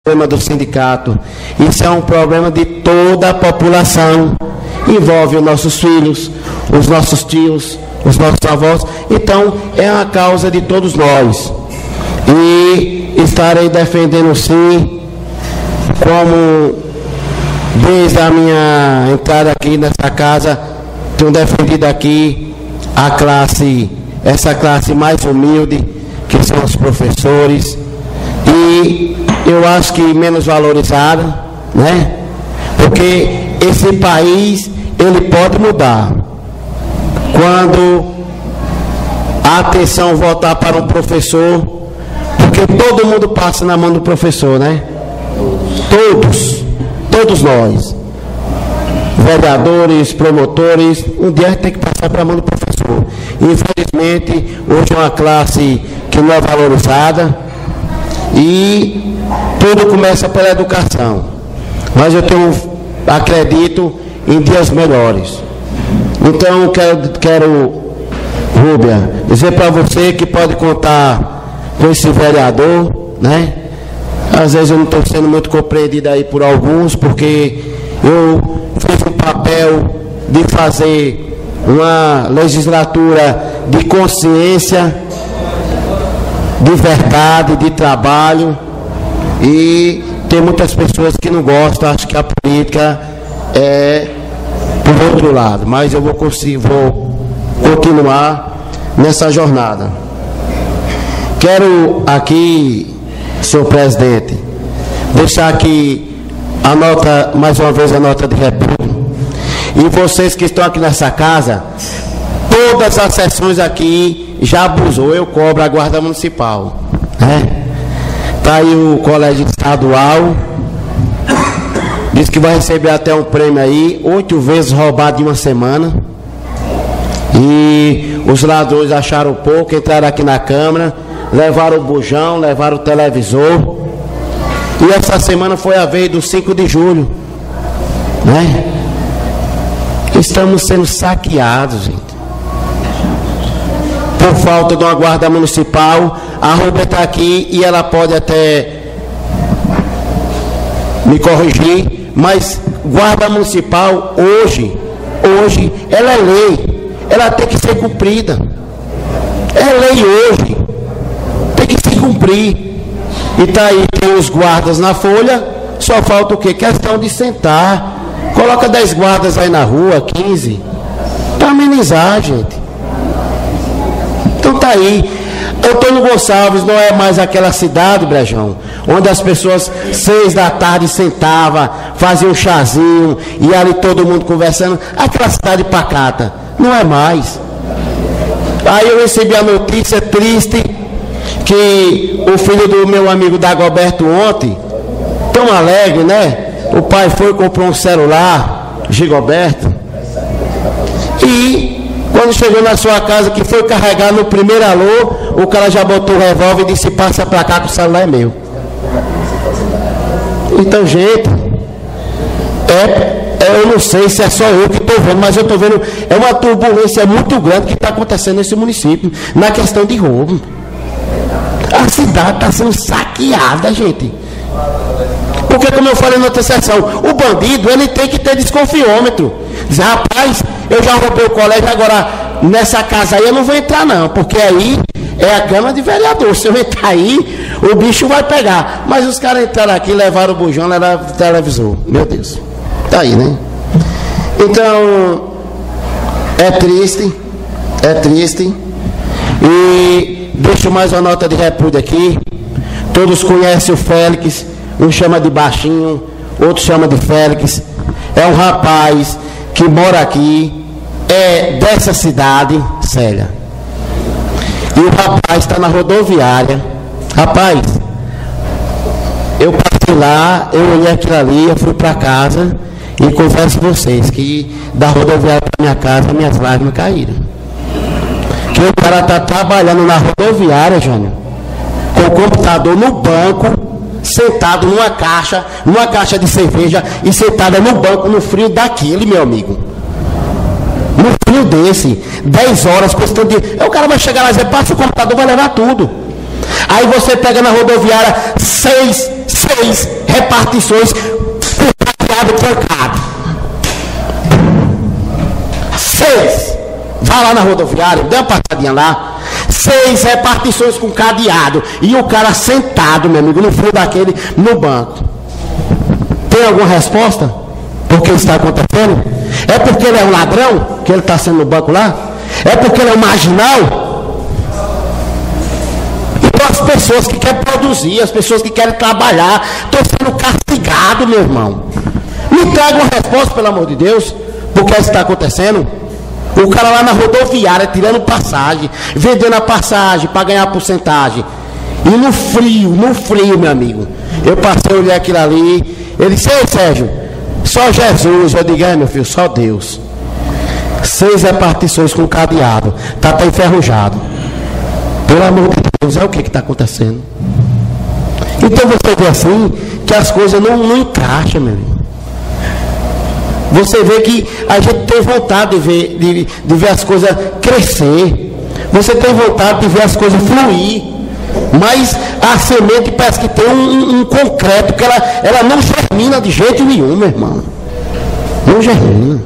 problema do sindicato. Isso é um problema de toda a população. Envolve os nossos filhos, os nossos tios, os nossos avós. Então, é uma causa de todos nós. E estarei defendendo, sim, como desde a minha entrada aqui nessa casa, tenho defendido aqui a classe, essa classe mais humilde, que são os professores, e eu acho que menos valorizada, né? Porque esse país, ele pode mudar quando a atenção voltar para um professor, porque todo mundo passa na mão do professor, né? Todos nós, vereadores, promotores, um dia a gente tem que passar para a mão do professor. Infelizmente, hoje é uma classe que não é valorizada e tudo começa pela educação. Mas eu acredito em dias melhores. Então, quero Rúbia, dizer para você que pode contar com esse vereador, né? Às vezes eu não estou sendo muito compreendido aí por alguns, porque eu fiz um papel de fazer uma legislatura de consciência, de verdade, de trabalho, e tem muitas pessoas que não gostam, acham que a política é por outro lado, mas eu vou continuar nessa jornada. Quero aqui, senhor presidente, deixar aqui a nota, mais uma vez a nota de repúdio. E vocês que estão aqui nessa casa, todas as sessões aqui já abusou, eu cobro a guarda municipal, né? Tá aí o colégio estadual, diz que vai receber até um prêmio aí, 8 vezes roubado em uma semana. E os ladrões acharam pouco, entraram aqui na Câmara, levaram o bujão, levaram o televisor. E essa semana foi a vez do 5 de julho, né? Estamos sendo saqueados, gente, por falta de uma guarda municipal. A Rúbia está aqui e ela pode até me corrigir, mas guarda municipal hoje, ela é lei, ela tem que ser cumprida. É lei hoje, tem que se cumprir. E tá aí, tem os guardas na folha, só falta o quê? Questão de sentar. Coloca 10 guardas aí na rua, 15, para amenizar, gente. Então tá aí. Antônio Gonçalves não é mais aquela cidade, Brejão, onde as pessoas 6 da tarde sentavam, faziam um chazinho, e ali todo mundo conversando. Aquela cidade pacata, não é mais. Aí eu recebi a notícia triste que o filho do meu amigo Dagoberto ontem, tão alegre, né? O pai foi e comprou um celular, Gigoberto, e quando chegou na sua casa, que foi carregar no primeiro alô, o cara já botou o revólver e disse: passa pra cá que o celular é meu. Então, gente, eu não sei se é só eu que estou vendo, mas eu estou vendo, é uma turbulência muito grande que está acontecendo nesse município, na questão de roubo. A cidade está sendo saqueada, gente. Porque, como eu falei na outra sessão, o bandido, ele tem que ter desconfiômetro. Diz: rapaz, eu já roubei o colégio, agora nessa casa aí eu não vou entrar não, porque aí é a Câmara de Vereador. Se eu entrar aí, o bicho vai pegar. Mas os caras entraram aqui, levaram o bujão, levaram o televisor. Meu Deus. Tá aí, né? Então, é triste. E deixo mais uma nota de repúdio aqui. Todos conhecem o Félix, um chama de Baixinho, outro chama de Félix. É um rapaz que mora aqui, é dessa cidade, Célia. E o rapaz está na rodoviária. Rapaz, eu passei lá, eu olhei aquilo ali, eu fui para casa e confesso a vocês que da rodoviária para minha casa, minhas lágrimas caíram. Que o cara está trabalhando na rodoviária, Jânio, com o computador no banco, sentado numa caixa de cerveja, e sentada no banco, no frio daquele, meu amigo. No frio desse, 10 horas, questão de... O cara vai chegar lá e dizer: passa o computador, vai levar tudo. Aí você pega na rodoviária 6 6 repartições com cadeado trancado. 6. Vá lá na rodoviária, dê uma passadinha lá. 6 repartições com cadeado. E o cara sentado, meu amigo, no fio daquele, no banco. Tem alguma resposta? Por que isso está acontecendo? É porque ele é um ladrão, que ele está sendo no banco lá? É porque ele é um marginal? Então as pessoas que querem produzir, as pessoas que querem trabalhar, estão sendo castigados, meu irmão. Me traga uma resposta, pelo amor de Deus. Por que isso está acontecendo? O cara lá na rodoviária tirando passagem, vendendo a passagem para ganhar porcentagem. E no frio, meu amigo. Eu passei, olhei aquilo ali. Ele disse: ei, Sérgio, só Jesus. Eu digo: é, meu filho, só Deus. 6 repartições com cadeado. Está enferrujado. Pelo amor de Deus, é o que está acontecendo? Então você vê assim que as coisas não encaixam, meu amigo. Você vê que a gente tem vontade de ver as coisas crescer. Você tem vontade de ver as coisas fluir. Mas a semente parece que tem um concreto, que ela não germina de jeito nenhum, meu irmão. Não germina.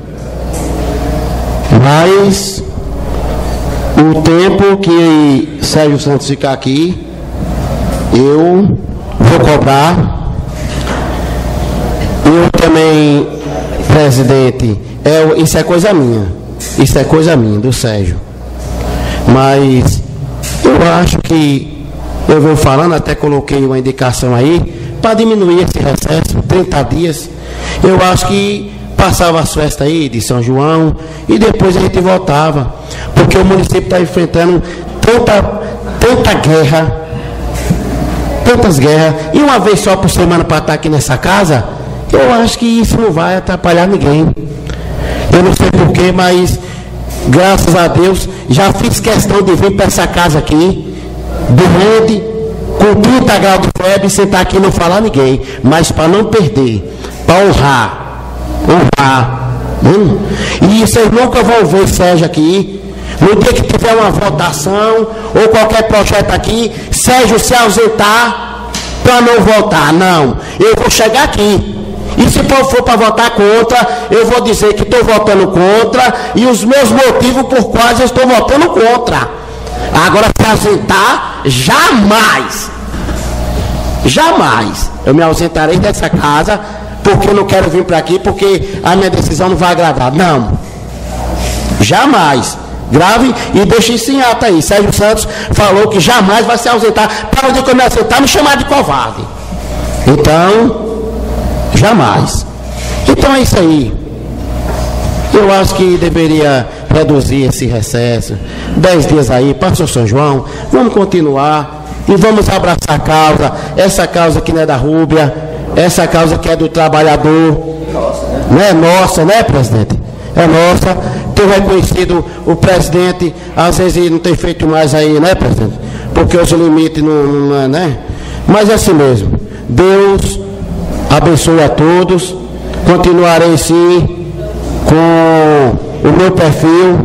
Mas o tempo que Sérgio Santos ficar aqui, eu vou cobrar. Eu também, presidente, isso é coisa minha. Isso é coisa minha, do Sérgio. Mas eu acho que eu vou falando, até coloquei uma indicação aí, para diminuir esse recesso, 30 dias. Eu acho que passava as festas aí de São João e depois a gente voltava. Porque o município está enfrentando tanta guerra, tantas guerras, e uma vez só por semana para estar aqui nessa casa, eu acho que isso não vai atrapalhar ninguém. Eu não sei porquê, mas graças a Deus já fiz questão de vir para essa casa aqui, doente, com 30 graus de febre, sentar aqui e não falar ninguém, mas para não perder, para honrar. E vocês nunca vão ver Sérgio aqui. No dia que tiver uma votação ou qualquer projeto aqui, Sérgio se ausentar para não votar. Não, eu vou chegar aqui. E se for para votar contra, eu vou dizer que estou votando contra e os meus motivos por quais eu estou votando contra. Agora, se ausentar, jamais eu me ausentarei dessa casa, porque eu não quero vir para aqui, porque a minha decisão não vai agradar. Não, jamais. Grave e deixe isso em ata aí. Sérgio Santos falou que jamais vai se ausentar. Para onde eu me ausentar, me chamar de covarde. Então, jamais. Então é isso aí. Eu acho que deveria reduzir esse recesso. 10 dias aí, passou São João. Vamos continuar e vamos abraçar a causa. Essa causa que não é da Rúbia, essa causa que é do trabalhador. Não é nossa, né, presidente? É nossa. Ter reconhecido o presidente, às vezes não tem feito mais aí, né, presidente? Porque os limites não é, né? Mas é assim mesmo. Deus abençoe a todos. Continuarei sim com o meu perfil,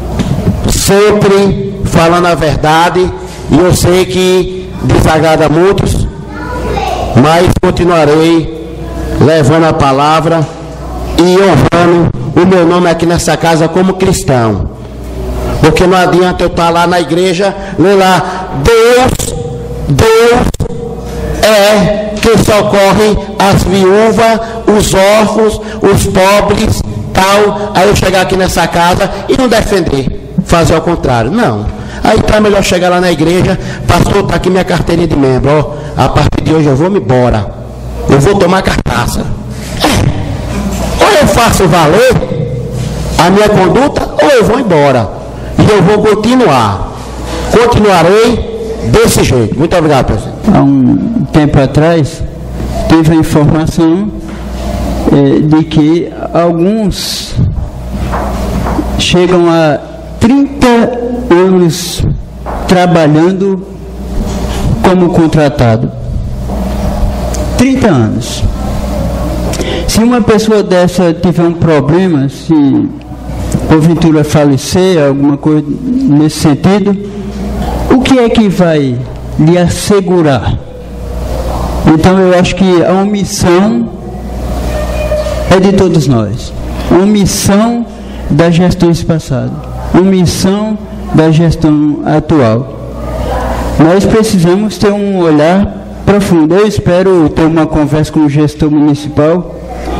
sempre falando a verdade, e eu sei que desagrada a muitos, mas continuarei levando a palavra e honrando o meu nome aqui nessa casa como cristão. Porque não adianta eu estar lá na igreja, ler lá, Deus é quem socorre as viúvas, os órfãos, os pobres, tal. Aí eu chegar aqui nessa casa e não defender, fazer ao contrário. Não. Aí tá melhor chegar lá na igreja, pastor, tá aqui minha carteirinha de membro, ó, a partir de hoje eu vou me embora, eu vou tomar cartaça. Ou eu faço valer a minha conduta, ou eu vou embora. E eu vou continuarei desse jeito. Muito obrigado, presidente. Há um tempo atrás, teve a informação de que alguns chegam a 30 anos trabalhando como contratado. 30 anos. Se uma pessoa dessa tiver um problema, se porventura falecer, alguma coisa nesse sentido, o que é que vai lhe assegurar? Então eu acho que a omissão é de todos nós. A omissão das gestões passadas, a omissão da gestão atual. Nós precisamos ter um olhar profundo. Eu espero ter uma conversa com o gestor municipal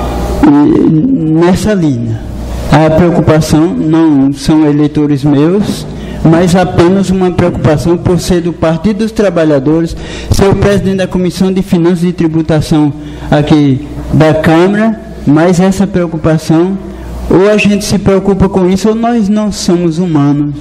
nessa linha. A preocupação não são eleitores meus, mas apenas uma preocupação por ser do Partido dos Trabalhadores, ser o presidente da Comissão de Finanças e Tributação aqui da Câmara, mas essa preocupação, ou a gente se preocupa com isso, ou nós não somos humanos.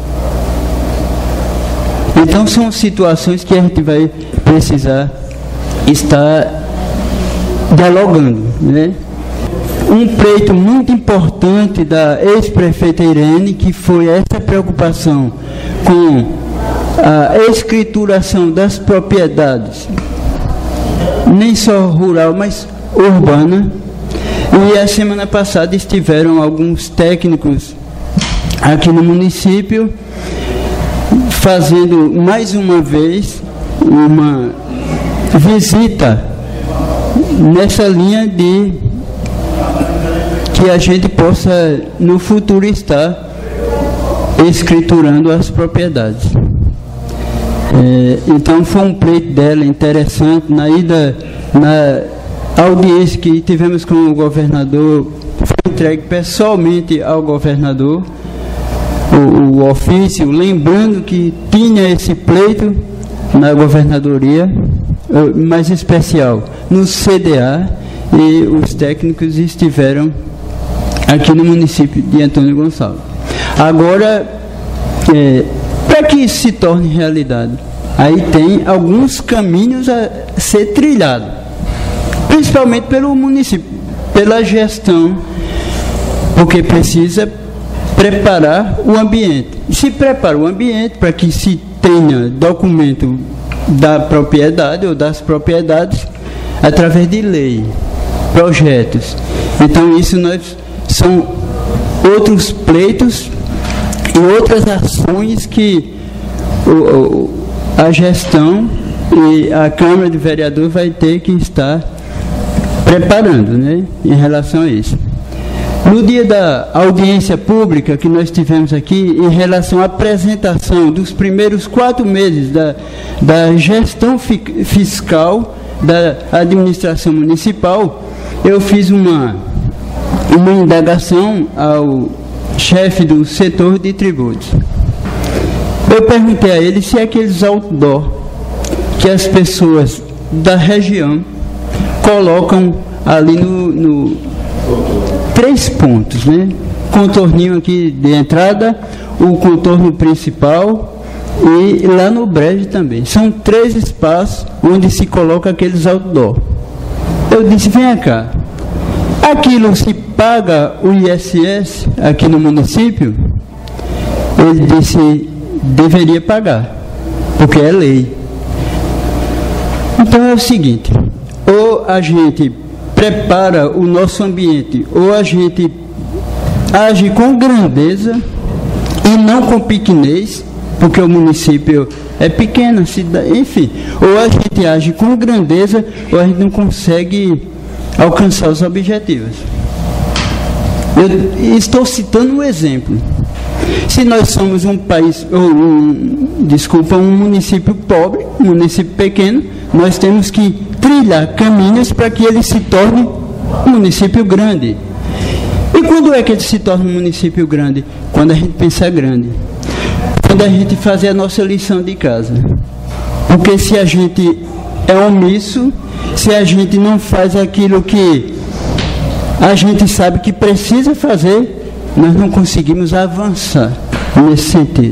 Então são situações que a gente vai precisar estar dialogando, né? Um pleito muito importante da ex-prefeita Irene, que foi essa preocupação com a escrituração das propriedades, nem só rural, mas urbana. E a semana passada estiveram alguns técnicos aqui no município fazendo mais uma vez uma visita nessa linha de que a gente possa no futuro estar escriturando as propriedades. Então foi um pleito dela interessante. Na ida, na audiência que tivemos com o governador, foi entregue pessoalmente ao governador o ofício, lembrando que tinha esse pleito na governadoria, mais especial no CDA, e os técnicos estiveram aqui no município de Antônio Gonçalves. Agora, para que isso se torne realidade, aí tem alguns caminhos a ser trilhados, principalmente pelo município, pela gestão, porque precisa preparar o ambiente. Se prepara o ambiente para que se tenha documento da propriedade ou das propriedades através de lei, projetos. Então isso são outros pleitos e outras ações que a gestão e a Câmara de Vereadores vai ter que estar preparando, né, em relação a isso. No dia da audiência pública que nós tivemos aqui, em relação à apresentação dos primeiros 4 meses da gestão fiscal da administração municipal, eu fiz uma indagação ao chefe do setor de tributos. Eu perguntei a ele se aqueles outdoor que as pessoas da região colocam ali no 3 pontos, né? Contorninho aqui de entrada, o contorno principal e lá no brejo também. São 3 espaços onde se coloca aqueles outdoor. Eu disse, vem cá, aquilo se paga o ISS aqui no município? Ele disse, deveria pagar, porque é lei. Então é o seguinte, ou a gente prepara o nosso ambiente, ou a gente age com grandeza e não com pequenez, porque o município é pequeno, enfim, ou a gente age com grandeza, ou a gente não consegue alcançar os objetivos. Eu estou citando um exemplo. Se nós somos um país, um município pobre, um município pequeno, nós temos que trilhar caminhos para que ele se torne um município grande. E quando é que ele se torna um município grande? Quando a gente pensa grande. Quando a gente fazer a nossa lição de casa. Porque se a gente é omisso, se a gente não faz aquilo que a gente sabe que precisa fazer, nós não conseguimos avançar nesse sentido.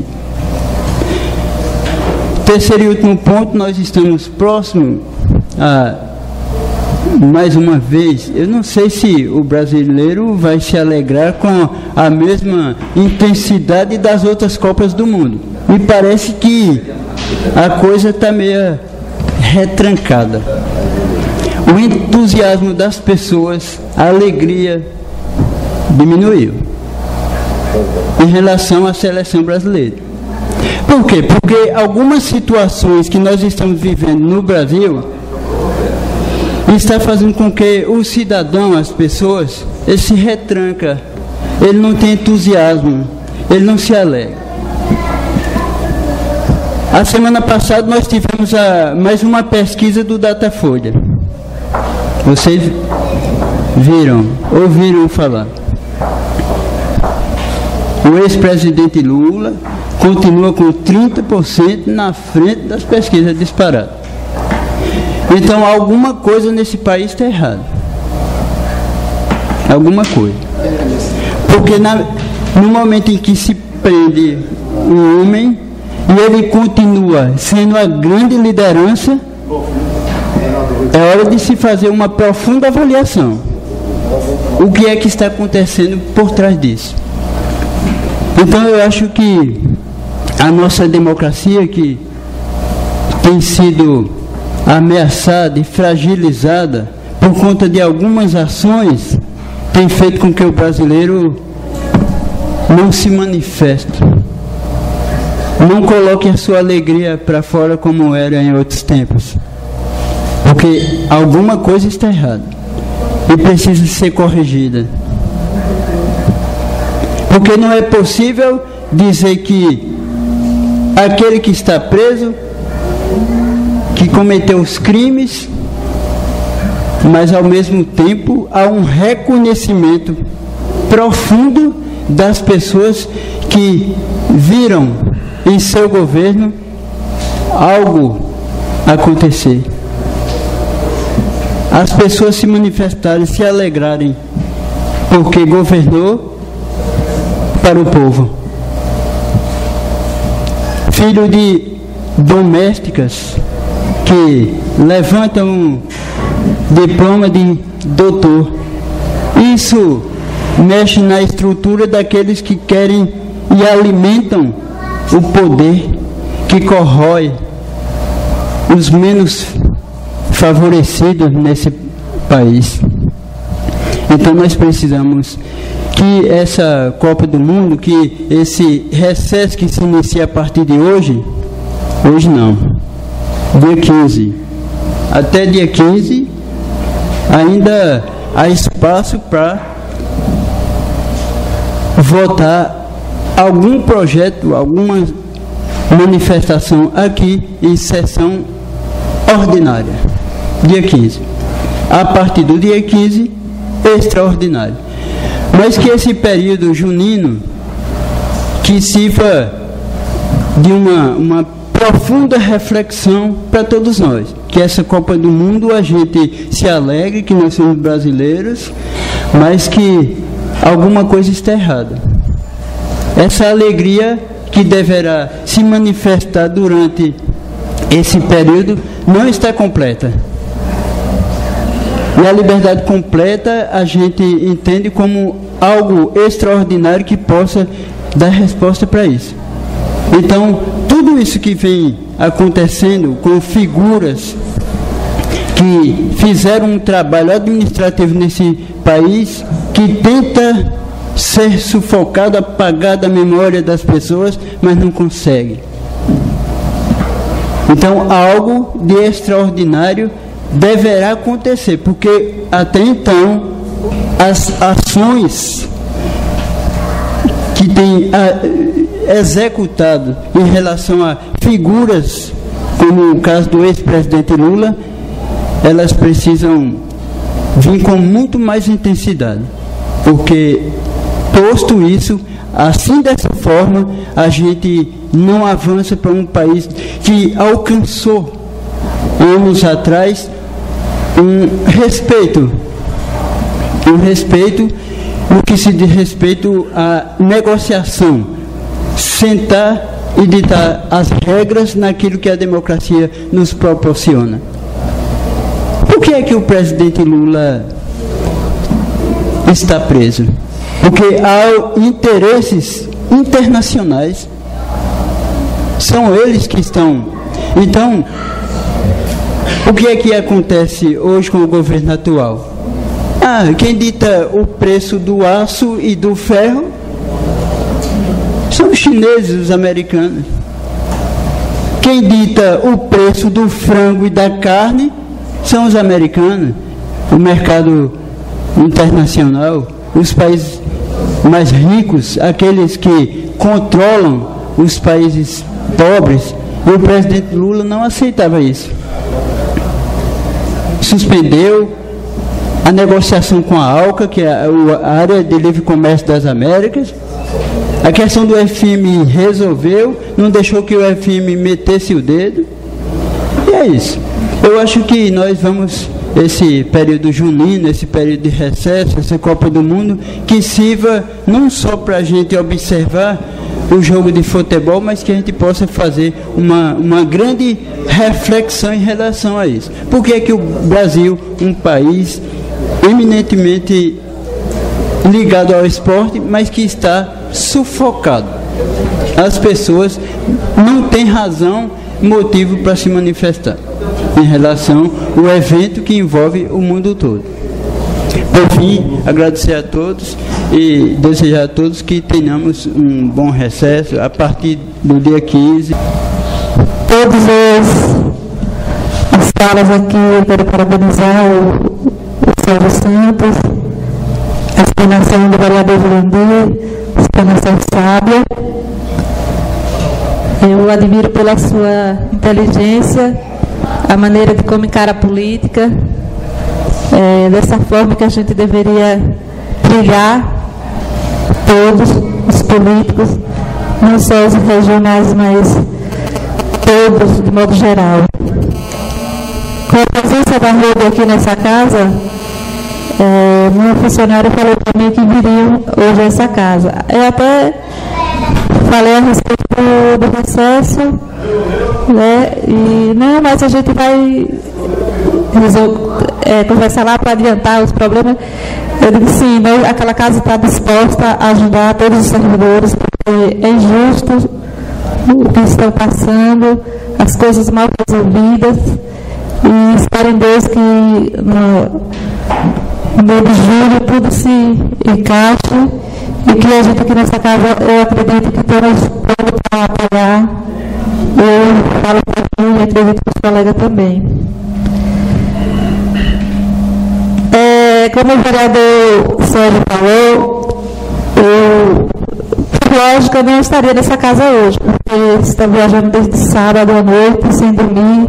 Terceiro e último ponto, nós estamos próximos a, mais uma vez, eu não sei se o brasileiro vai se alegrar com a mesma intensidade das outras Copas do Mundo. Me parece que a coisa está meio retrancada. O entusiasmo das pessoas, a alegria diminuiu em relação à seleção brasileira. Por quê? Porque algumas situações que nós estamos vivendo no Brasil está fazendo com que o cidadão, as pessoas, ele se retranca, ele não tem entusiasmo, ele não se alegra. A semana passada nós tivemos mais uma pesquisa do Datafolha. Vocês ouviram falar. O ex-presidente Lula continua com 30% na frente das pesquisas disparadas. Então alguma coisa nesse país está errada. Alguma coisa. Porque no momento em que se prende um homem e ele continua sendo a grande liderança, é hora de se fazer uma profunda avaliação. O que é que está acontecendo por trás disso? Então eu acho que a nossa democracia, que tem sido ameaçada e fragilizada por conta de algumas ações, tem feito com que o brasileiro não se manifeste, não coloque a sua alegria para fora como era em outros tempos, porque alguma coisa está errada e precisa ser corrigida. Porque não é possível dizer que aquele que está preso, que cometeu os crimes, mas ao mesmo tempo há um reconhecimento profundo das pessoas que viram em seu governo algo acontecer. As pessoas se manifestarem, se alegrarem, porque governou para o povo. Filho de domésticas que levantam um diploma de doutor. Isso mexe na estrutura daqueles que querem e alimentam o poder, que corrói os menos favorecidos nesse país. Então nós precisamos que essa Copa do Mundo, que esse recesso que se inicia a partir de hoje não, dia 15, até dia 15, ainda há espaço para votar algum projeto, alguma manifestação aqui em sessão ordinária, dia 15. A partir do dia 15, extraordinário. Mas que esse período junino, que sirva de uma profunda reflexão para todos nós. Que essa Copa do Mundo a gente se alegre, que nós somos brasileiros, mas que alguma coisa está errada. Essa alegria que deverá se manifestar durante esse período não está completa. E a liberdade completa a gente entende como algo extraordinário que possa dar resposta para isso. Então, tudo isso que vem acontecendo com figuras que fizeram um trabalho administrativo nesse país, que tenta ser sufocado, apagar da memória das pessoas, mas não consegue. Então, algo de extraordinário deverá acontecer, porque até então as ações que tem executado em relação a figuras, como o caso do ex-presidente Lula, elas precisam vir com muito mais intensidade, porque posto isso, assim dessa forma, a gente não avança para um país que alcançou anos atrás um respeito no que se diz respeito à negociação, sentar e ditar as regras naquilo que a democracia nos proporciona. Por que é que o presidente Lula está preso? Porque há interesses internacionais, são eles que estão. Então, o que é que acontece hoje com o governo atual? Quem dita o preço do aço e do ferro são os chineses, os americanos. Quem dita o preço do frango e da carne são os americanos, o mercado internacional, os países mais ricos, aqueles que controlam os países pobres, e o presidente Lula não aceitava isso. Suspendeu a negociação com a ALCA, que é a Área de Livre Comércio das Américas. A questão do FMI resolveu, não deixou que o FMI metesse o dedo. E é isso. Eu acho que nós vamos, esse período junino, esse período de recesso, essa Copa do Mundo, que sirva não só para a gente observar o jogo de futebol, mas que a gente possa fazer uma grande reflexão em relação a isso. Por que é que o Brasil, um país eminentemente ligado ao esporte, mas que está sufocado? As pessoas não têm razão, motivo para se manifestar em relação ao evento que envolve o mundo todo. Por fim, agradecer a todos e desejar a todos que tenhamos um bom recesso a partir do dia 15. Todos as falas aqui, eu quero parabenizar o Sérgio Santos, a explanação do vereador Jurandir, a explanação sábia. Eu admiro pela sua inteligência, a maneira de como encara a política, dessa forma que a gente deveria brigar, todos os políticos, não só os regionais, mas todos, de modo geral. Com a presença da Rede aqui nessa casa, meu funcionário falou para mim que viriam hoje a essa casa. Eu até falei a respeito do recesso, né? E não, mas a gente vai conversar lá para adiantar os problemas. Eu digo sim, né? Aquela casa está disposta a ajudar todos os servidores, porque é injusto o que estão passando, as coisas mal resolvidas, e espero em Deus que no mês de julho tudo se encaixe e que a gente aqui nessa casa, eu acredito que temos plano para apoiar. Eu falo para mim e acredito que os colegas também. Como o vereador Sérgio falou, por lógica, eu não estaria nessa casa hoje, porque eles estão viajando desde sábado à noite, sem dormir.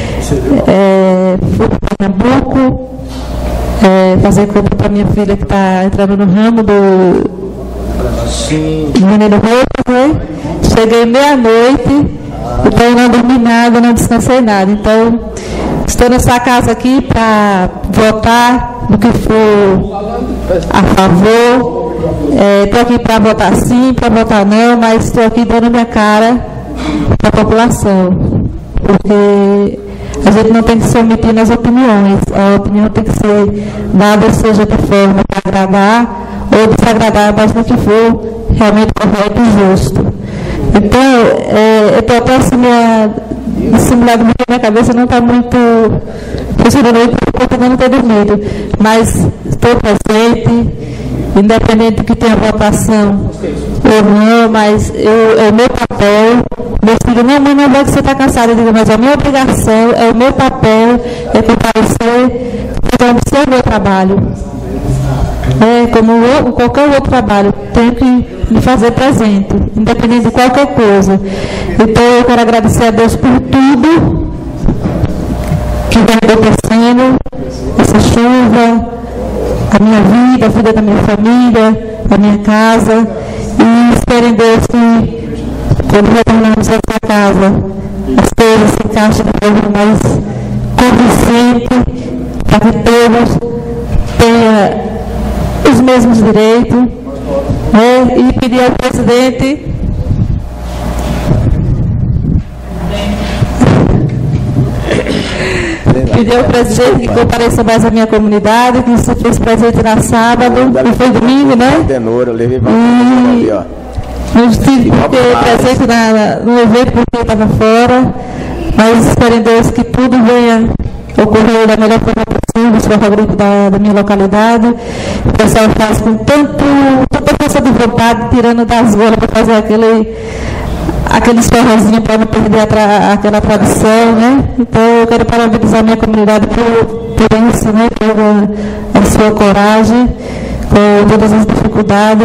Fui para Pernambuco, fazer compra para minha filha que está entrando no ramo do Menino Roupa, né? Cheguei meia-noite, então não dormi nada, não descansei nada. Então, estou nessa casa aqui para votar no que for a favor. Estou aqui para votar sim, para votar não, mas estou aqui dando minha cara para a população. Porque a gente não tem que se omitir nas opiniões. A opinião tem que ser dada, seja de forma para agradar ou desagradar, mas no que for realmente correto e justo. Então, eu estou até simulado na minha cabeça, não está muito funcionando aí porque eu não tenho dormido, mas estou presente, independente do que tenha votação ou não, mas é o meu papel. Meus filhos, minha mãe, não vai que você está cansada, eu digo, mas a minha obrigação, é o meu papel, é comparecer, então, o meu trabalho. Como qualquer outro trabalho, tenho que me fazer presente, independente de qualquer coisa. Então, eu quero agradecer a Deus por tudo que vem acontecendo, essa chuva, a minha vida, a vida da minha família, a minha casa, e espero em Deus que, quando retornarmos a essa casa, as coisas se encaixem de forma mais convincente, para que todos tenham os mesmos direitos, né? E pedir ao presidente que compareça mais à minha comunidade, que se fez presente na sábado, e foi domingo, né? Não estive presente no evento porque eu estava fora, mas espero em Deus que tudo venha ocorrer da melhor forma possível, os favorito da minha localidade. O pessoal faz com tanta força de vontade, tirando das golas para fazer aqueles forrozinhos para não perder aquela tradição, né? Então eu quero parabenizar a minha comunidade por isso, né? Por a sua coragem, com todas as dificuldades.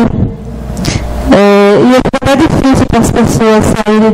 E é até difícil para as pessoas saírem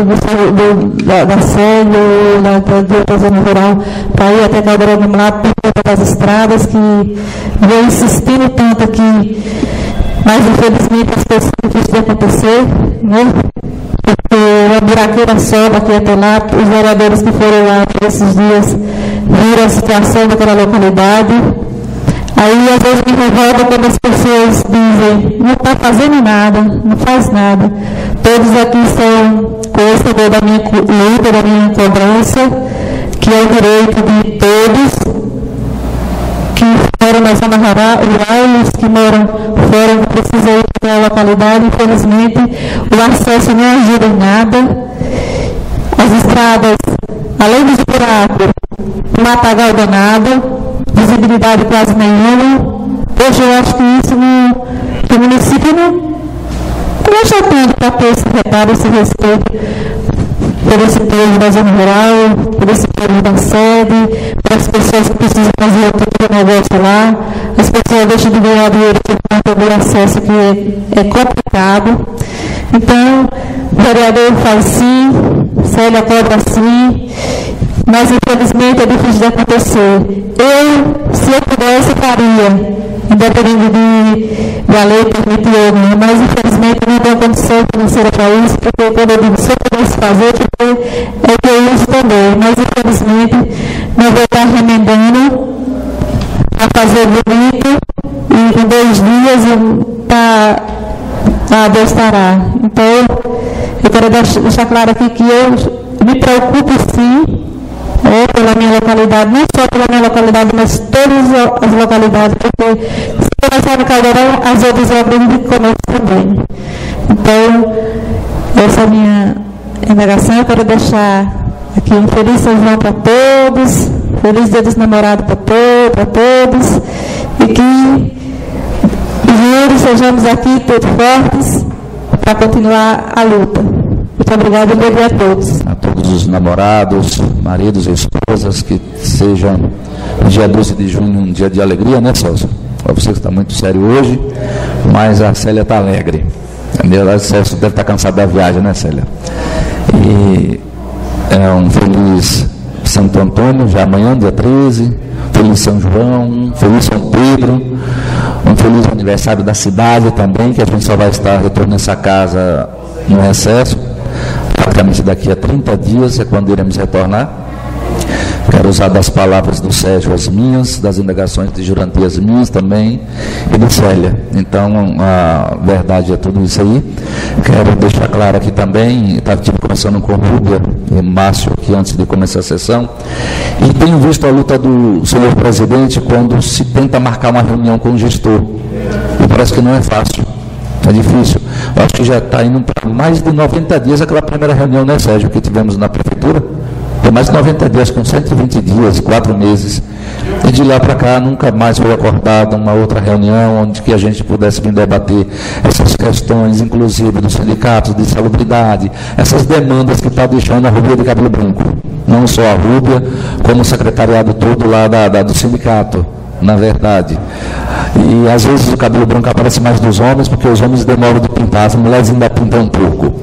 da sede, de outra zona rural, para ir até Caldeirão do Lado, por conta das estradas, que vem insistindo tanto aqui, mas infelizmente as coisas são difíceis de acontecer, né? Porque uma buraqueira sobe aqui até lá, os vereadores que foram lá por esses dias viram a situação daquela localidade. Aí às vezes me revolta quando as pessoas dizem, não está fazendo nada, não faz nada. Todos aqui são conhecedores da minha luta, da minha cobrança, que é o direito de todos que moram na zona rural e os que moram fora, que precisam ir para a localidade. Infelizmente, o acesso não ajuda em nada. As estradas, além dos buracos, um matagal danado, visibilidade quase nenhuma. Hoje eu acho que isso que o município não está tendo para ter esse reparo, esse respeito por esse povo da zona rural, por esse povo da sede, por as pessoas que precisam fazer outro negócio lá. As pessoas deixam de ganhar dinheiro por conta do acesso, que é complicado. Então, o vereador faz sim, Célia cobra sim, mas infelizmente é difícil de acontecer. Se eu pudesse, faria, independente da lei permitir ou não, mas infelizmente não tenho condição financeira para isso, porque quando eu digo se eu pudesse fazer, é que eu uso também, mas infelizmente não vou estar remendando para fazer bonito e em 2 dias Deus estará. Então eu quero deixar claro aqui que eu me preocupo sim, pela minha localidade, não só pela minha localidade, mas todas as localidades, porque se começar no Caldeirão, as outras obras de comércio também. Então, essa é a minha indagação. Eu quero deixar aqui um feliz São João para todos, feliz Dia dos Namorados para todos, e que juntos sejamos aqui todos fortes para continuar a luta. Muito obrigado e bom dia a todos. A todos os namorados, maridos e esposas, que sejam no dia 12 de junho um dia de alegria, né, Celso? Para você que está muito sério hoje, mas a Célia está alegre. O Celso deve estar cansado da viagem, né, Célia? E é um feliz Santo Antônio, já amanhã, dia 13, feliz São João, feliz São Pedro, um feliz aniversário da cidade também, que a gente só vai estar retornando essa casa no recesso. Praticamente daqui a 30 dias é quando iremos retornar. Quero usar das palavras do Sérgio as minhas, das indagações de Jurandir as minhas também, e de Célia. Então, a verdade é tudo isso aí. Quero deixar claro aqui também, estava conversando com o Rúbia e Márcio aqui antes de começar a sessão, e tenho visto a luta do senhor presidente quando se tenta marcar uma reunião com o gestor. E parece que não é fácil. É difícil. Eu acho que já está indo para mais de 90 dias aquela primeira reunião, né, Sérgio, que tivemos na prefeitura. Tem mais de 90 dias, com 120 dias, 4 meses. E de lá para cá nunca mais foi acordada uma outra reunião onde que a gente pudesse vir debater essas questões, inclusive dos sindicatos de salubridade, essas demandas que está deixando a Rúbia de Cabelo Branco. Não só a Rúbia, como o secretariado todo lá do sindicato, na verdade. E às vezes o cabelo branco aparece mais dos homens, porque os homens demoram de pintar, as mulheres ainda pintam um pouco.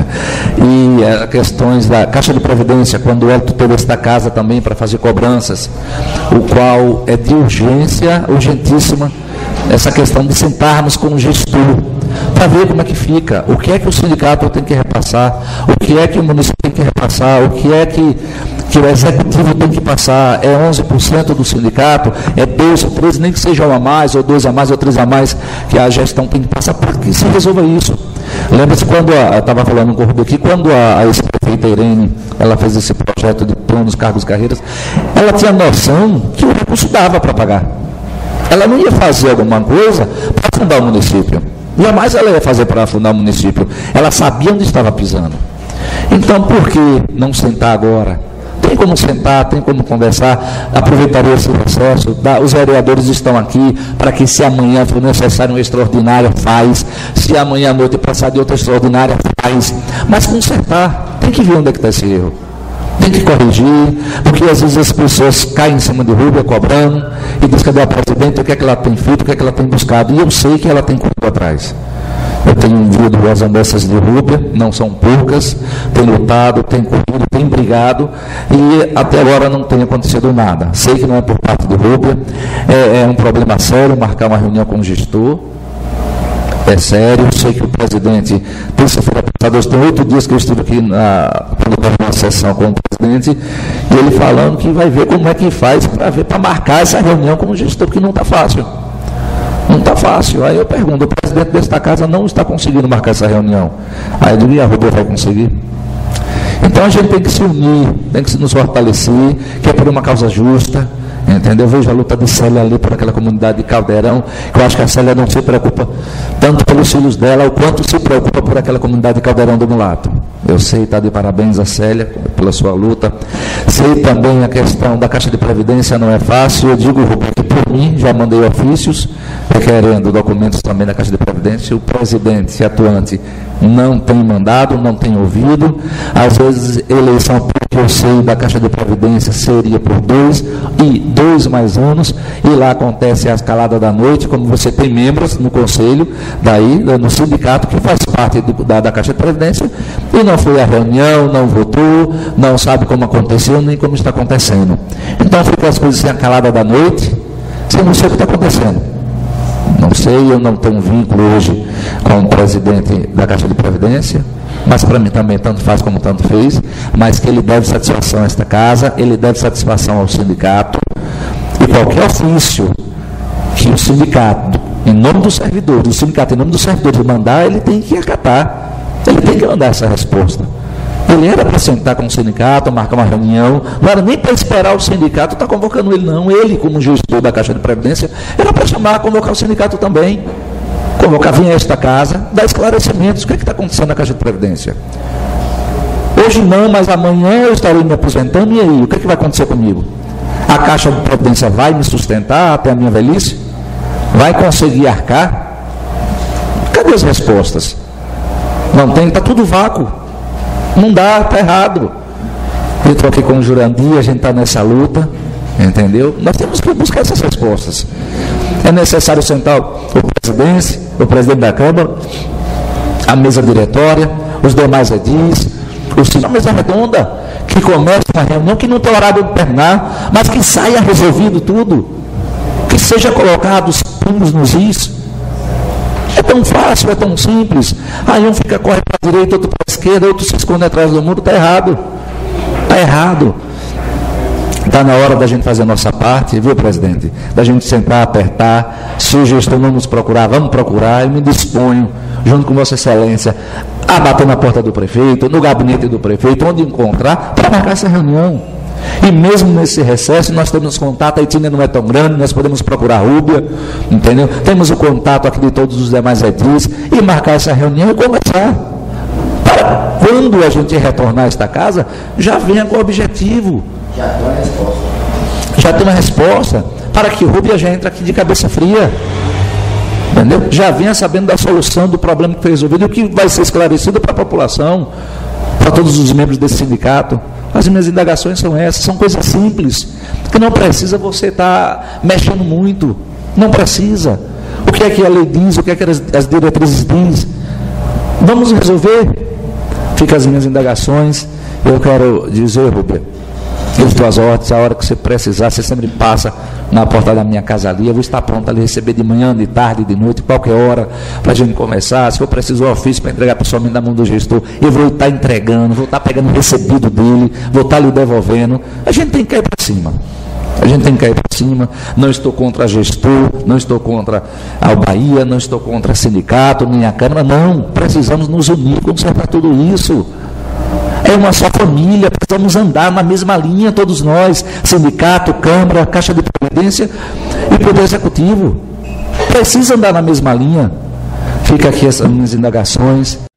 E questões da Caixa de Previdência, quando o Hélito teve esta casa também para fazer cobranças, o qual é de urgência, urgentíssima, essa questão de sentarmos com o gestor, para ver como é que fica, o que é que o sindicato tem que repassar, o que é que o município tem que repassar, o que é que o executivo tem que passar, é 11% do sindicato, é 12, 13, nem que seja 1 a mais, ou 2 a mais, ou 3 a mais, que a gestão tem que passar, para que se resolva isso. Lembra-se quando, eu estava falando com o Rubio aqui, quando a ex-prefeita Irene, ela fez esse projeto de planos, cargos, carreiras, ela tinha noção que o recurso dava para pagar. Ela não ia fazer alguma coisa para fundar o município. Jamais ela ia fazer para fundar o município. Ela sabia onde estava pisando. Então, por que não sentar agora Tem como sentar, tem como conversar, aproveitaria esse recesso, os vereadores estão aqui para que, se amanhã for necessário um extraordinário, faz, se amanhã à noite passar de outra extraordinária, faz, mas consertar, tem que ver onde é que está esse erro. Tem que corrigir, porque às vezes as pessoas caem em cima de Rúbia cobrando e diz: cadê a presidente, o que é que ela tem feito, o que é que ela tem buscado, e eu sei que ela tem corrido atrás. Eu tenho ouvido as andanças de Rúbia, não são poucas, tem lutado, tem corrido, tem brigado, e até agora não tem acontecido nada. Sei que não é por parte de Rúbia, é um problema sério marcar uma reunião com o gestor, é sério. Sei que o presidente, terça-feira passada, tem 8 dias que eu estive aqui numa sessão com o presidente, e ele falando que vai ver como é que faz para marcar essa reunião com o gestor, porque não está fácil. Não está fácil. Aí eu pergunto: o presidente desta casa não está conseguindo marcar essa reunião. Aí eu digo: e a Rúbia vai conseguir? Então a gente tem que se unir, tem que nos fortalecer, que é por uma causa justa. Entendeu? Eu vejo a luta de Célia ali por aquela comunidade de Caldeirão, que eu acho que a Célia não se preocupa tanto pelos filhos dela, o quanto se preocupa por aquela comunidade de Caldeirão do Mulato. Eu sei, está de parabéns a Célia pela sua luta. Sei também a questão da Caixa de Previdência, não é fácil. Eu digo, Rubem, que por mim já mandei ofícios requerendo documentos também da Caixa de Previdência. O presidente atuante não tem mandado, não tem ouvido. Às vezes, eleição, porque eu sei, da Caixa de Previdência seria por 2 mais anos, e lá acontece a escalada da noite, como você tem membros no conselho, daí, no sindicato, que faz parte da Caixa de Previdência, e não foi à reunião, não votou, não sabe como aconteceu, nem como está acontecendo. Então, fica as coisas sem a calada da noite, sem não sei o que está acontecendo. Não sei, eu não tenho um vínculo hoje com o presidente da Caixa de Previdência, mas para mim também tanto faz como tanto fez, mas que ele deve satisfação a esta casa, ele deve satisfação ao sindicato, e qualquer ofício que o sindicato, em nome do servidor, em nome do servidor mandar, ele tem que acatar, ele tem que mandar essa resposta. Ele era para sentar com o sindicato, marcar uma reunião, não era nem para esperar o sindicato estar convocando ele, não. Ele, como gestor da Caixa de Previdência, era para chamar, convocar o sindicato também. Convocar, vir a esta casa, dar esclarecimentos. O que está acontecendo na Caixa de Previdência? Hoje não, mas amanhã eu estarei me aposentando, e aí? O que vai acontecer comigo? A Caixa de Previdência vai me sustentar até a minha velhice? Vai conseguir arcar? Cadê as respostas? Não tem, está tudo vácuo. Não dá, está errado. Eu estou aqui com o Jurandir, a gente está nessa luta, entendeu? Nós temos que buscar essas respostas. É necessário sentar o presidente da Câmara, a mesa diretória, os demais edis, a mesa redonda, que comece uma reunião, que não tem horário de terminar, mas que saia resolvido tudo, que seja colocado os pingos nos is. É tão fácil, é tão simples. Aí um corre para a direita, outro para a esquerda, outro se esconde atrás do muro. Está errado. Está errado. Está na hora da gente fazer a nossa parte, viu, presidente? Da gente sentar, apertar. Se o gestor não nos procurar, vamos procurar. Eu me disponho, junto com Vossa Excelência, a bater na porta do prefeito, no gabinete do prefeito, onde encontrar, para marcar essa reunião. E mesmo nesse recesso, nós temos contato, a Itina não é tão grande, nós podemos procurar a Rúbia, entendeu? Temos o contato aqui de todos os demais edis, e marcar essa reunião e conversar. Para quando a gente retornar a esta casa, já venha com o objetivo. Já tem uma resposta. Já tem uma resposta, para que Rúbia já entre aqui de cabeça fria. Entendeu? Já venha sabendo da solução do problema que foi resolvido e o que vai ser esclarecido para a população, para todos os membros desse sindicato. As minhas indagações são essas, são coisas simples, que não precisa você estar mexendo muito, não precisa. O que é que a lei diz, o que é que as diretrizes diz? Vamos resolver. Ficam as minhas indagações. Eu quero dizer, Rúbia, eu estou às ordens, a hora que você precisar, você sempre passa na porta da minha casa ali, eu vou estar pronto ali, receber de manhã, de tarde, de noite, qualquer hora, para a gente conversar. Se for preciso o ofício para entregar pessoalmente na mão do gestor, eu vou estar entregando, vou estar pegando o recebido dele, vou estar lhe devolvendo. A gente tem que cair para cima. A gente tem que cair para cima. Não estou contra gestor, não estou contra a Bahia, não estou contra sindicato, nem a Câmara, não. Precisamos nos unir, consertar tudo isso. É uma só família, precisamos andar na mesma linha, todos nós, sindicato, Câmara, Caixa de Previdência e Poder Executivo. Precisa andar na mesma linha. Fica aqui essas minhas indagações.